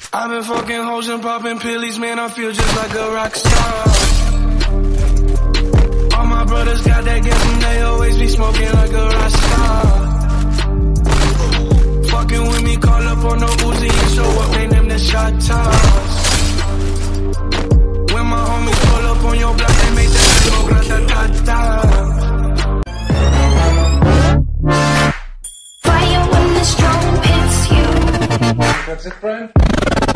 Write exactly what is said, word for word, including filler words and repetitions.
I've been fucking hoes and popping pillies, man, I feel just like a rock star. All my brothers got that gas and they always be smoking like a rock star. Fucking with me, call up on the Uzi and show up, name them the shot toss. When my homies pull up on your block, they make that smoke grata-ta-ta. Fire when the strong hits you. That's it, Brian?